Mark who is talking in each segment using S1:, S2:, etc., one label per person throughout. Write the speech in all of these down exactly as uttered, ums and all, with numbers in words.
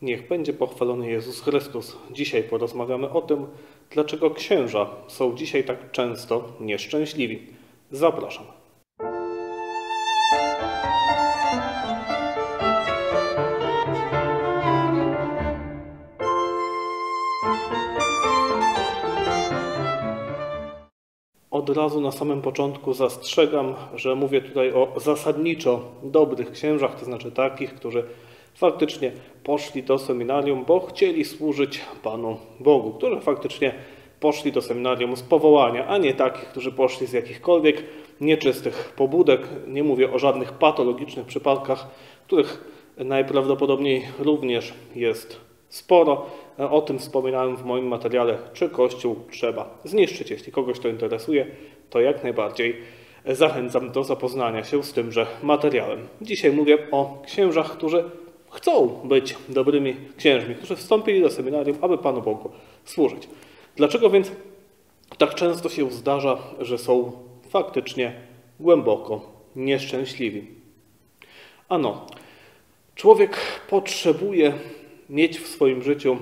S1: Niech będzie pochwalony Jezus Chrystus. Dzisiaj porozmawiamy o tym, dlaczego księża są dzisiaj tak często nieszczęśliwi. Zapraszam. Od razu na samym początku zastrzegam, że mówię tutaj o zasadniczo dobrych księżach, to znaczy takich, którzy faktycznie poszli do seminarium, bo chcieli służyć Panu Bogu, którzy faktycznie poszli do seminarium z powołania, a nie takich, którzy poszli z jakichkolwiek nieczystych pobudek. Nie mówię o żadnych patologicznych przypadkach, których najprawdopodobniej również jest sporo. O tym wspominałem w moim materiale, czy Kościół trzeba zniszczyć. Jeśli kogoś to interesuje, to jak najbardziej zachęcam do zapoznania się z tymże materiałem. Dzisiaj mówię o księżach, którzy chcą być dobrymi księżmi, którzy wstąpili do seminarium, aby Panu Bogu służyć. Dlaczego więc tak często się zdarza, że są faktycznie głęboko nieszczęśliwi? Ano, człowiek potrzebuje mieć w swoim życiu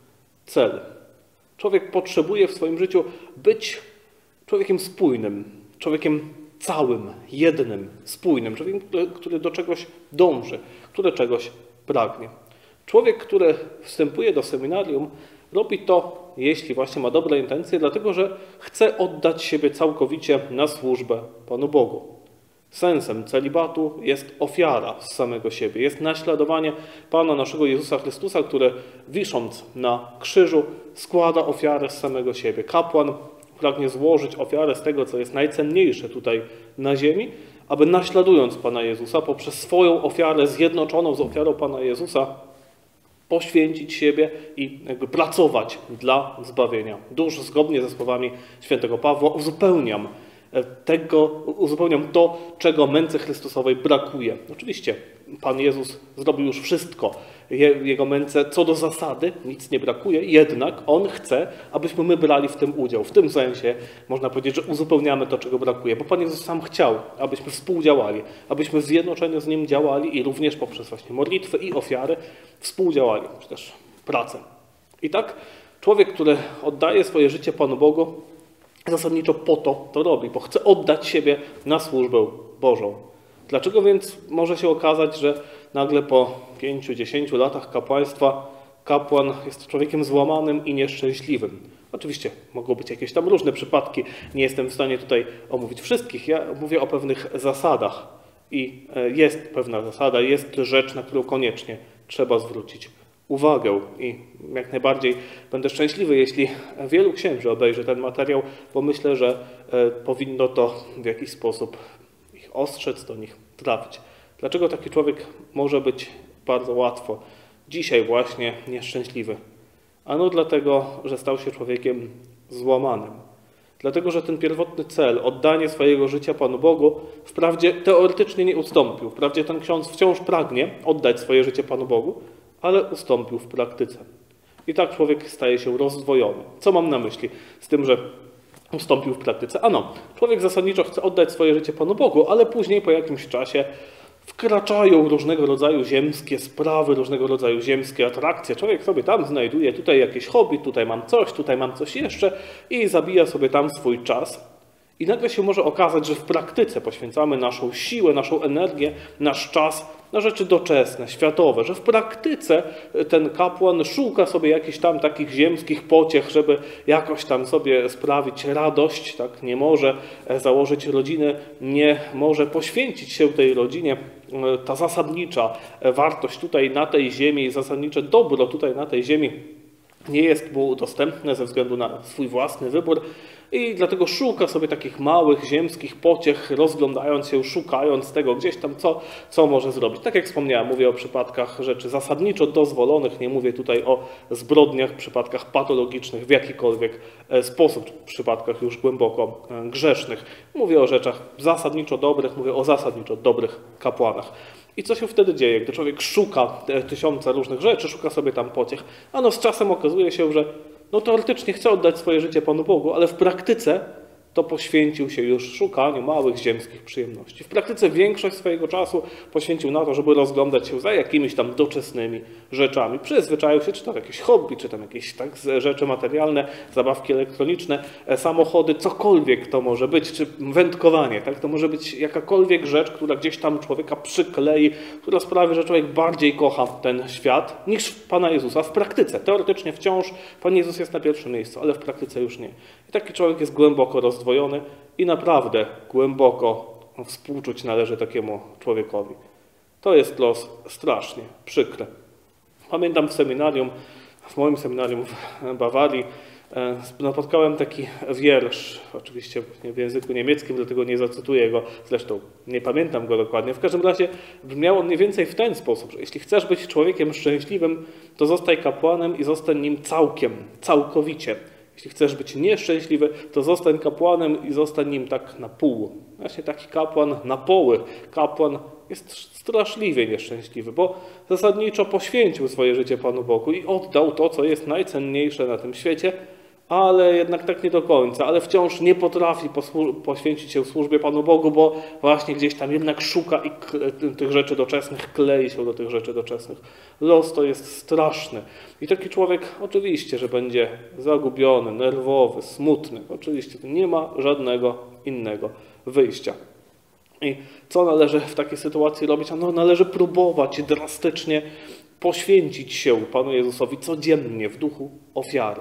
S1: cel. Człowiek potrzebuje w swoim życiu być człowiekiem spójnym, człowiekiem całym, jednym, spójnym, człowiekiem, który do czegoś dąży, który czegoś pragnie. Człowiek, który wstępuje do seminarium, robi to, jeśli właśnie ma dobre intencje, dlatego że chce oddać siebie całkowicie na służbę Panu Bogu. Sensem celibatu jest ofiara z samego siebie, jest naśladowanie Pana naszego Jezusa Chrystusa, który wisząc na krzyżu składa ofiarę z samego siebie. Kapłan pragnie złożyć ofiarę z tego, co jest najcenniejsze tutaj na ziemi, aby naśladując Pana Jezusa poprzez swoją ofiarę zjednoczoną z ofiarą Pana Jezusa poświęcić siebie i jakby pracować dla zbawienia dusz. Zgodnie ze słowami świętego Pawła uzupełniam tego, uzupełniam to, czego męce Chrystusowej brakuje. Oczywiście Pan Jezus zrobił już wszystko. Jego męce co do zasady nic nie brakuje, jednak On chce, abyśmy my brali w tym udział. W tym sensie można powiedzieć, że uzupełniamy to, czego brakuje, bo Pan Jezus sam chciał, abyśmy współdziałali, abyśmy w zjednoczeniu z Nim działali i również poprzez właśnie modlitwę i ofiary współdziałali, czy też pracę. I tak człowiek, który oddaje swoje życie Panu Bogu, zasadniczo po to to robi, bo chce oddać siebie na służbę Bożą. Dlaczego więc może się okazać, że nagle po pięciu, dziesięciu latach kapłaństwa kapłan jest człowiekiem złamanym i nieszczęśliwym? Oczywiście mogą być jakieś tam różne przypadki, nie jestem w stanie tutaj omówić wszystkich. Ja mówię o pewnych zasadach i jest pewna zasada, jest rzecz, na którą koniecznie trzeba zwrócić uwagę i jak najbardziej będę szczęśliwy, jeśli wielu księży obejrzy ten materiał, bo myślę, że powinno to w jakiś sposób ich ostrzec, do nich trafić. Dlaczego taki człowiek może być bardzo łatwo dzisiaj właśnie nieszczęśliwy? Ano dlatego, że stał się człowiekiem złamanym. Dlatego, że ten pierwotny cel, oddanie swojego życia Panu Bogu, wprawdzie teoretycznie nie ustąpił. Wprawdzie ten ksiądz wciąż pragnie oddać swoje życie Panu Bogu, ale ustąpił w praktyce. I tak człowiek staje się rozdwojony. Co mam na myśli z tym, że ustąpił w praktyce? Ano, człowiek zasadniczo chce oddać swoje życie Panu Bogu, ale później po jakimś czasie wkraczają różnego rodzaju ziemskie sprawy, różnego rodzaju ziemskie atrakcje. Człowiek sobie tam znajduje tutaj jakieś hobby, tutaj mam coś, tutaj mam coś jeszcze i zabija sobie tam swój czas. I nagle się może okazać, że w praktyce poświęcamy naszą siłę, naszą energię, nasz czas na rzeczy doczesne, światowe, że w praktyce ten kapłan szuka sobie jakichś tam takich ziemskich pociech, żeby jakoś tam sobie sprawić radość, tak? Nie może założyć rodziny, nie może poświęcić się tej rodzinie. Ta zasadnicza wartość tutaj na tej ziemi, zasadnicze dobro tutaj na tej ziemi nie jest mu dostępne ze względu na swój własny wybór i dlatego szuka sobie takich małych ziemskich pociech, rozglądając się, szukając tego gdzieś tam, co, co może zrobić. Tak jak wspomniałem, mówię o przypadkach rzeczy zasadniczo dozwolonych, nie mówię tutaj o zbrodniach, przypadkach patologicznych w jakikolwiek sposób, w przypadkach już głęboko grzesznych. Mówię o rzeczach zasadniczo dobrych, mówię o zasadniczo dobrych kapłanach. I co się wtedy dzieje, gdy człowiek szuka tysiąca różnych rzeczy, szuka sobie tam pociech? Ano z czasem okazuje się, że no teoretycznie chce oddać swoje życie Panu Bogu, ale w praktyce to poświęcił się już szukaniu małych ziemskich przyjemności. W praktyce większość swojego czasu poświęcił na to, żeby rozglądać się za jakimiś tam doczesnymi rzeczami. Przyzwyczaił się, czy to jakieś hobby, czy tam jakieś tak rzeczy materialne, zabawki elektroniczne, samochody, cokolwiek to może być, czy wędkowanie, tak? To może być jakakolwiek rzecz, która gdzieś tam człowieka przyklei, która sprawi, że człowiek bardziej kocha ten świat niż Pana Jezusa w praktyce. Teoretycznie wciąż Pan Jezus jest na pierwszym miejscu, ale w praktyce już nie. I taki człowiek jest głęboko rozdwojony i naprawdę głęboko współczuć należy takiemu człowiekowi. To jest los strasznie przykry. Pamiętam w seminarium, w moim seminarium w Bawarii, napotkałem taki wiersz, oczywiście w języku niemieckim, dlatego nie zacytuję go, zresztą nie pamiętam go dokładnie. W każdym razie brzmiał on mniej więcej w ten sposób, że jeśli chcesz być człowiekiem szczęśliwym, to zostaj kapłanem i zostań nim całkiem, całkowicie. Jeśli chcesz być nieszczęśliwy, to zostań kapłanem i zostań nim tak na pół. Właśnie taki kapłan na poły. Kapłan jest straszliwie nieszczęśliwy, bo zasadniczo poświęcił swoje życie Panu Bogu i oddał to, co jest najcenniejsze na tym świecie, ale jednak tak nie do końca, ale wciąż nie potrafi poświęcić się służbie Panu Bogu, bo właśnie gdzieś tam jednak szuka i tych rzeczy doczesnych, klei się do tych rzeczy doczesnych. Los to jest straszny. I taki człowiek oczywiście, że będzie zagubiony, nerwowy, smutny. Oczywiście nie ma żadnego innego wyjścia. I co należy w takiej sytuacji robić? No, należy próbować drastycznie poświęcić się Panu Jezusowi codziennie w duchu ofiary.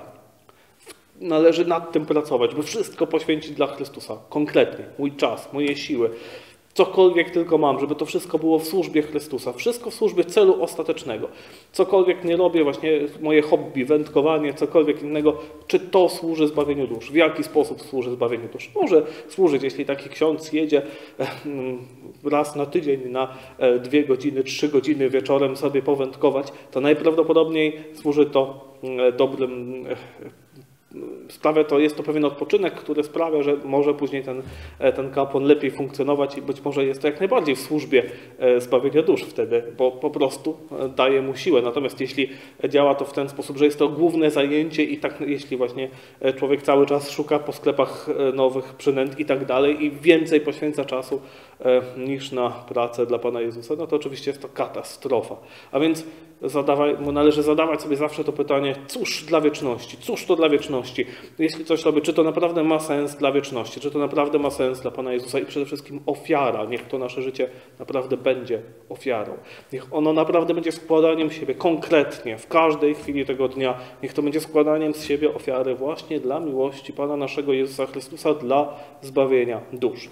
S1: Należy nad tym pracować, by wszystko poświęcić dla Chrystusa. Konkretnie, mój czas, moje siły, cokolwiek tylko mam, żeby to wszystko było w służbie Chrystusa. Wszystko w służbie celu ostatecznego. Cokolwiek nie robię, właśnie moje hobby, wędkowanie, cokolwiek innego, czy to służy zbawieniu dusz? W jaki sposób służy zbawieniu dusz? Może służyć, jeśli taki ksiądz jedzie raz na tydzień na dwie godziny, trzy godziny wieczorem sobie powędkować, to najprawdopodobniej służy to dobrym sprawia to, jest to pewien odpoczynek, który sprawia, że może później ten, ten kapłan lepiej funkcjonować i być może jest to jak najbardziej w służbie zbawienia dusz wtedy, bo po prostu daje mu siłę. Natomiast jeśli działa to w ten sposób, że jest to główne zajęcie i tak jeśli właśnie człowiek cały czas szuka po sklepach nowych przynęt i tak dalej i więcej poświęca czasu niż na pracę dla Pana Jezusa, no to oczywiście jest to katastrofa. A więc zadawaj, należy zadawać sobie zawsze to pytanie, cóż dla wieczności, cóż to dla wieczności? Jeśli coś robię, czy to naprawdę ma sens dla wieczności, czy to naprawdę ma sens dla Pana Jezusa i przede wszystkim ofiara, niech to nasze życie naprawdę będzie ofiarą. Niech ono naprawdę będzie składaniem siebie konkretnie, w każdej chwili tego dnia, niech to będzie składaniem z siebie ofiary właśnie dla miłości Pana naszego Jezusa Chrystusa, dla zbawienia dusz.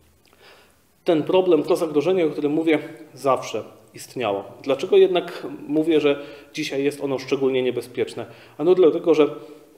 S1: Ten problem, to zagrożenie, o którym mówię, zawsze istniało. Dlaczego jednak mówię, że dzisiaj jest ono szczególnie niebezpieczne? Ano dlatego, że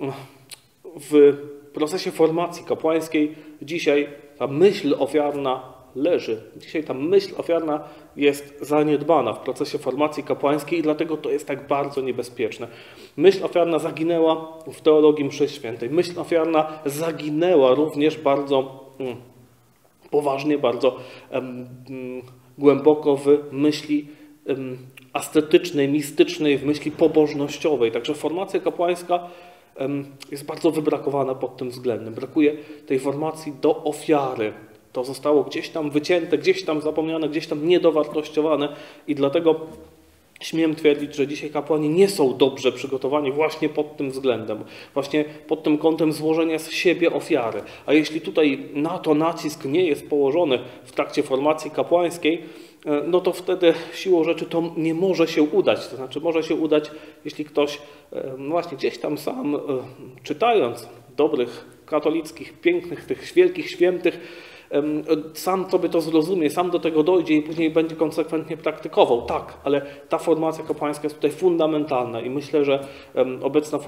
S1: w procesie formacji kapłańskiej dzisiaj ta myśl ofiarna leży. Dzisiaj ta myśl ofiarna jest zaniedbana w procesie formacji kapłańskiej i dlatego to jest tak bardzo niebezpieczne. Myśl ofiarna zaginęła w teologii mszy świętej. Myśl ofiarna zaginęła również bardzo mm, poważnie, bardzo um, głęboko w myśli um, ascetycznej, mistycznej, w myśli pobożnościowej. Także formacja kapłańska um, jest bardzo wybrakowana pod tym względem. Brakuje tej formacji do ofiary. To zostało gdzieś tam wycięte, gdzieś tam zapomniane, gdzieś tam niedowartościowane i dlatego śmiem twierdzić, że dzisiaj kapłani nie są dobrze przygotowani właśnie pod tym względem, właśnie pod tym kątem złożenia z siebie ofiary. A jeśli tutaj na to nacisk nie jest położony w trakcie formacji kapłańskiej, no to wtedy siłą rzeczy to nie może się udać. To znaczy może się udać, jeśli ktoś no właśnie gdzieś tam sam czytając dobrych, katolickich, pięknych, tych wielkich świętych, sam sobie to zrozumie, sam do tego dojdzie i później będzie konsekwentnie praktykował. Tak, ale ta formacja kapłańska jest tutaj fundamentalna i myślę, że obecna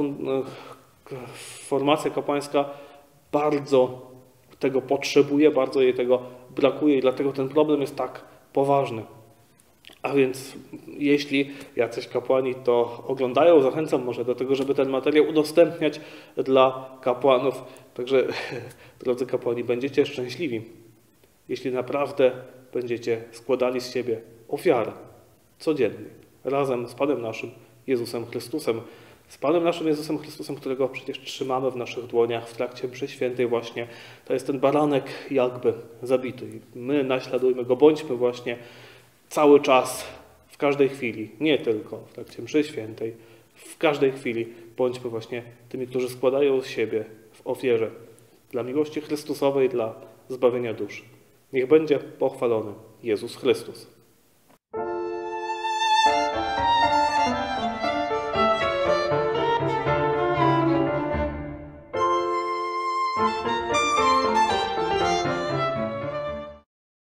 S1: formacja kapłańska bardzo tego potrzebuje, bardzo jej tego brakuje i dlatego ten problem jest tak poważny. A więc jeśli jacyś kapłani to oglądają, zachęcam może do tego, żeby ten materiał udostępniać dla kapłanów. Także, drodzy kapłani, będziecie szczęśliwi, jeśli naprawdę będziecie składali z siebie ofiarę codziennie, razem z Panem naszym Jezusem Chrystusem, z Panem naszym Jezusem Chrystusem, którego przecież trzymamy w naszych dłoniach w trakcie mszy świętej właśnie. To jest ten baranek jakby zabity. I my naśladujmy go, bądźmy właśnie cały czas, w każdej chwili, nie tylko w trakcie mszy świętej, w każdej chwili bądźmy właśnie tymi, którzy składają z siebie w ofierze dla miłości Chrystusowej, dla zbawienia dusz. Niech będzie pochwalony Jezus Chrystus.